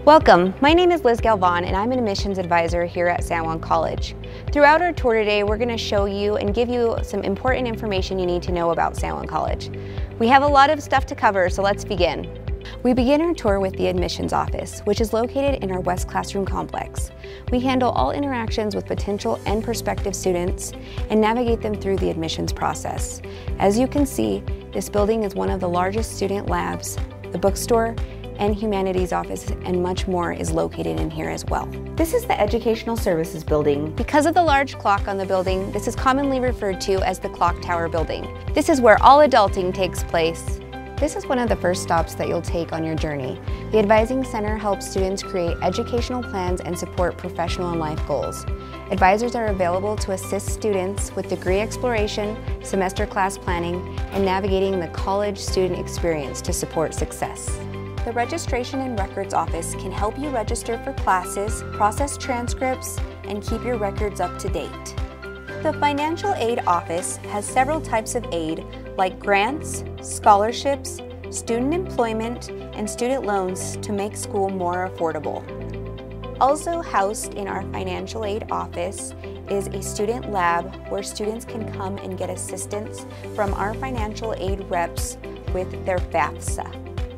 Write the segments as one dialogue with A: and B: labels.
A: Welcome, my name is Liz Galvan and I'm an admissions advisor here at San Juan College. Throughout our tour today, we're going to show you and give you some important information you need to know about San Juan College. We have a lot of stuff to cover, so let's begin. We begin our tour with the admissions office, which is located in our West Classroom complex. We handle all interactions with potential and prospective students and navigate them through the admissions process. As you can see, this building is one of the largest student labs, the bookstore, and humanities office, and much more is located in here as well. This is the Educational Services Building. Because of the large clock on the building, this is commonly referred to as the Clock Tower Building. This is where all adulting takes place. This is one of the first stops that you'll take on your journey. The Advising Center helps students create educational plans and support professional and life goals. Advisors are available to assist students with degree exploration, semester class planning, and navigating the college student experience to support success. The Registration and Records Office can help you register for classes, process transcripts, and keep your records up to date. The Financial Aid Office has several types of aid like grants, scholarships, student employment, and student loans to make school more affordable. Also housed in our Financial Aid Office is a student lab where students can come and get assistance from our financial aid reps with their FAFSA.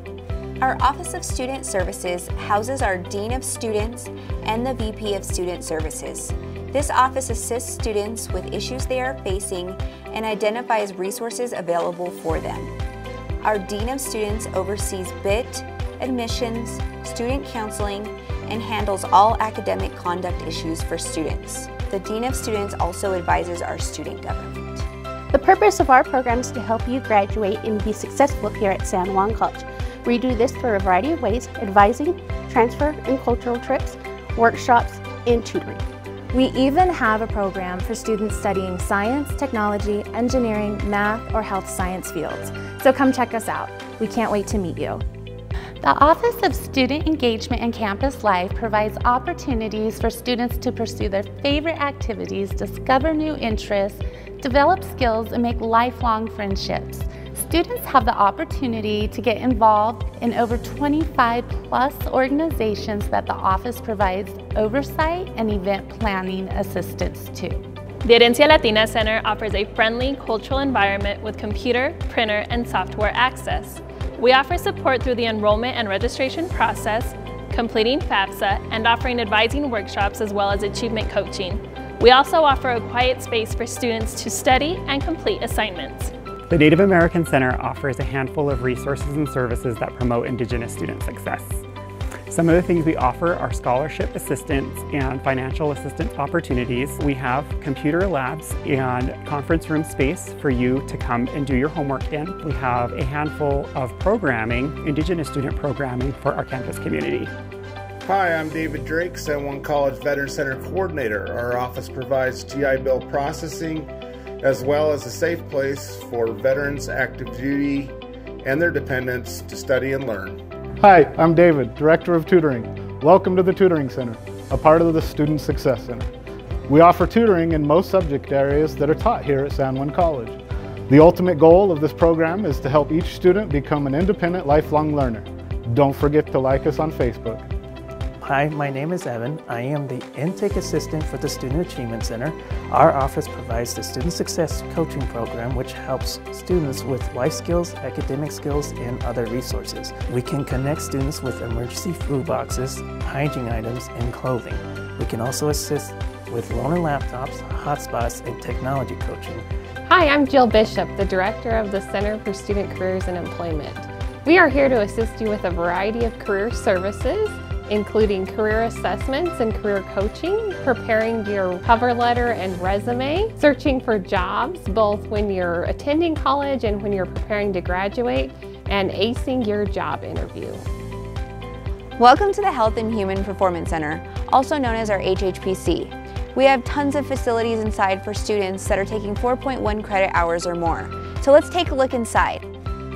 A: Our Office of Student Services houses our Dean of Students and the VP of Student Services. This office assists students with issues they are facing and identifies resources available for them. Our Dean of Students oversees BIT, admissions, student counseling, and handles all academic conduct issues for students. The Dean of Students also advises our student government.
B: The purpose of our program is to help you graduate and be successful here at San Juan College. We do this through a variety of ways: advising, transfer and cultural trips, workshops, and tutoring.
C: We even have a program for students studying science, technology, engineering, math, or health science fields. So come check us out. We can't wait to meet you.
D: The Office of Student Engagement and Campus Life provides opportunities for students to pursue their favorite activities, discover new interests, develop skills, and make lifelong friendships. Students have the opportunity to get involved in over 25 plus organizations that the office provides oversight and event planning assistance to.
E: The Herencia Latina Center offers a friendly cultural environment with computer, printer, and software access. We offer support through the enrollment and registration process, completing FAFSA, and offering advising workshops as well as achievement coaching. We also offer a quiet space for students to study and complete assignments.
F: The Native American Center offers a handful of resources and services that promote Indigenous student success. Some of the things we offer are scholarship assistance and financial assistance opportunities. We have computer labs and conference room space for you to come and do your homework in. We have a handful of programming, Indigenous student programming for our campus community.
G: Hi, I'm David Drake, San Juan College Veteran Center Coordinator. Our office provides GI Bill processing as well as a safe place for veterans, active duty, and their dependents to study and learn.
H: Hi, I'm David, Director of Tutoring. Welcome to the Tutoring Center, a part of the Student Success Center. We offer tutoring in most subject areas that are taught here at San Juan College. The ultimate goal of this program is to help each student become an independent, lifelong learner. Don't forget to like us on Facebook.
I: Hi, my name is Evan. I am the Intake Assistant for the Student Achievement Center. Our office provides the Student Success Coaching Program, which helps students with life skills, academic skills, and other resources. We can connect students with emergency food boxes, hygiene items, and clothing. We can also assist with loaner laptops, hotspots, and technology coaching.
J: Hi, I'm Jill Bishop, the Director of the Center for Student Careers and Employment. We are here to assist you with a variety of career services, including career assessments and career coaching, preparing your cover letter and resume, searching for jobs both when you're attending college and when you're preparing to graduate, and acing your job interview.
A: Welcome to the Health and Human Performance Center, also known as our HHPC. We have tons of facilities inside for students that are taking 4.1 credit hours or more. So let's take a look inside.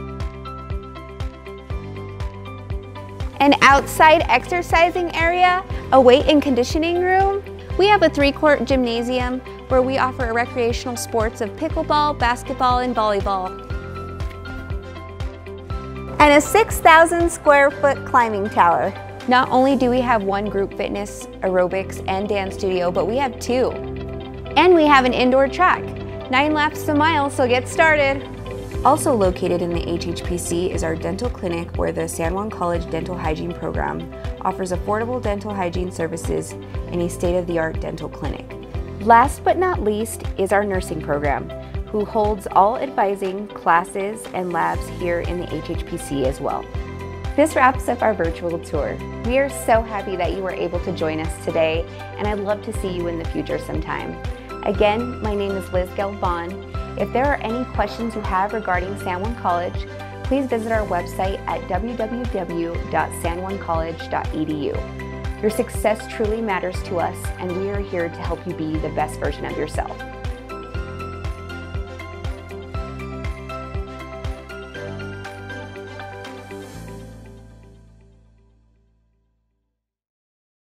A: An outside exercising area, a weight and conditioning room. We have a 3-court gymnasium where we offer recreational sports of pickleball, basketball, and volleyball. And a 6,000 square foot climbing tower. Not only do we have one group fitness, aerobics, and dance studio, but we have 2. And we have an indoor track. 9 laps a mile, so get started. Also located in the HHPC is our dental clinic, where the San Juan College Dental Hygiene Program offers affordable dental hygiene services in a state-of-the-art dental clinic. Last but not least is our nursing program, who holds all advising, classes, and labs here in the HHPC as well. This wraps up our virtual tour. We are so happy that you were able to join us today, and I'd love to see you in the future sometime. Again, my name is Liz Galvan. If there are any questions you have regarding San Juan College, please visit our website at www.sanjuancollege.edu. Your success truly matters to us, and we are here to help you be the best version of yourself.